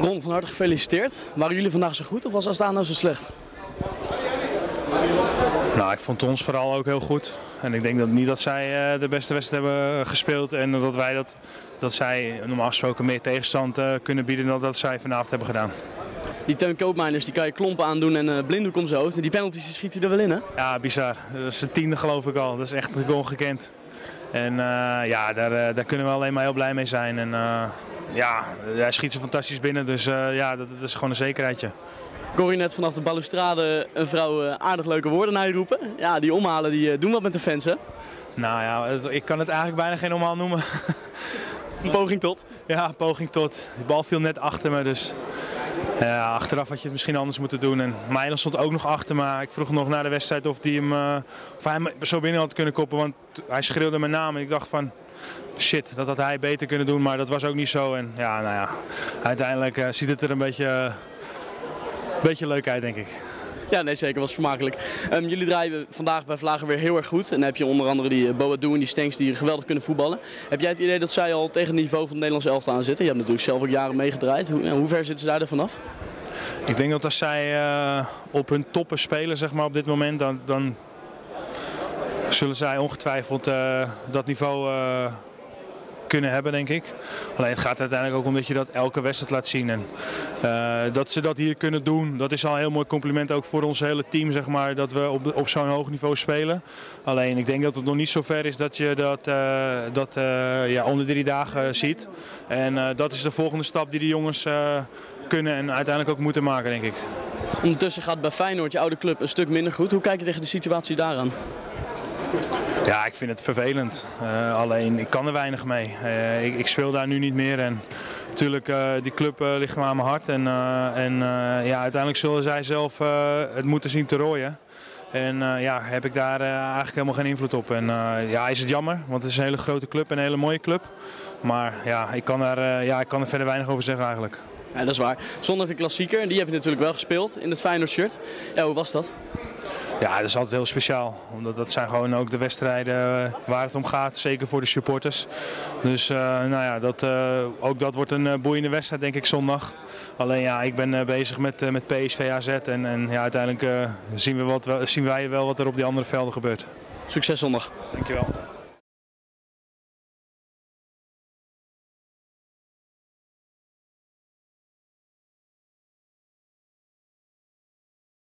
Ron, van harte gefeliciteerd. Waren jullie vandaag zo goed of was Astana zo slecht? Nou, ik vond ons vooral ook heel goed. En ik denk niet dat zij de beste wedstrijd hebben gespeeld en dat zij normaal gesproken meer tegenstand kunnen bieden dan dat zij vanavond hebben gedaan. Die Teun Koopmeiners die kan je klompen aandoen en blinddoek om zijn hoofd. En die penalties die schiet hij er wel in, hè? Ja, bizar. Dat is de 10e geloof ik al. Dat is echt ongekend. En ja, daar kunnen we alleen maar heel blij mee zijn. En ja, hij schiet ze fantastisch binnen, dus ja, dat is gewoon een zekerheidje. Ik hoor je net vanaf de balustrade een vrouw aardig leuke woorden naar je roepen. Ja, die omhalen die doen wat met de fans, hè? Nou ja, ik kan het eigenlijk bijna geen omhaal noemen. Een poging tot? Ja, een poging tot. Die bal viel net achter me, dus ja, achteraf had je het misschien anders moeten doen. En Meijer stond ook nog achter me. Ik vroeg nog na de wedstrijd of hij hem zo binnen had kunnen koppen, want hij schreeuwde mijn naam. En ik dacht van, shit, dat had hij beter kunnen doen, maar dat was ook niet zo. En ja, nou ja, uiteindelijk ziet het er een beetje leuk uit, denk ik. Ja, nee zeker, was vermakelijk. Jullie draaien vandaag bij Vlagen weer heel erg goed. En dan heb je onder andere die Boadu en die Stenks die geweldig kunnen voetballen. Heb jij het idee dat zij al tegen het niveau van het Nederlandse elftal aan zitten? Je hebt natuurlijk zelf ook jaren meegedraaid. Hoe ver zitten ze daar vanaf? Ik denk dat als zij op hun toppen spelen, zeg maar, op dit moment, dan zullen zij ongetwijfeld dat niveau kunnen hebben, denk ik. Alleen het gaat uiteindelijk ook om dat je dat elke wedstrijd laat zien. En dat ze dat hier kunnen doen, dat is al een heel mooi compliment ook voor ons hele team, zeg maar, dat we op zo'n hoog niveau spelen. Alleen ik denk dat het nog niet zo ver is dat je dat ja, onder 3 dagen ziet. En dat is de volgende stap die de jongens kunnen en uiteindelijk ook moeten maken, denk ik. Ondertussen gaat bij Feyenoord, je oude club, een stuk minder goed. Hoe kijk je tegen de situatie daaraan? Ja, ik vind het vervelend. Alleen ik kan er weinig mee. Ik speel daar nu niet meer en natuurlijk die club ligt me aan mijn hart. En ja, uiteindelijk zullen zij zelf het moeten zien te rooien. En ja, heb ik daar eigenlijk helemaal geen invloed op. En ja, is het jammer, want het is een hele grote club en een hele mooie club. Maar ja, ik kan er verder weinig over zeggen eigenlijk. Ja, dat is waar. Zondag de klassieker, die heb je natuurlijk wel gespeeld in het Feyenoord shirt. Ja, hoe was dat? Ja, dat is altijd heel speciaal. Omdat dat zijn gewoon ook de wedstrijden waar het om gaat, zeker voor de supporters. Dus nou ja, ook dat wordt een boeiende wedstrijd, denk ik, zondag. Alleen ja, ik ben bezig met PSV AZ en ja, uiteindelijk zien wij wel wat er op die andere velden gebeurt. Succes zondag. Dankjewel.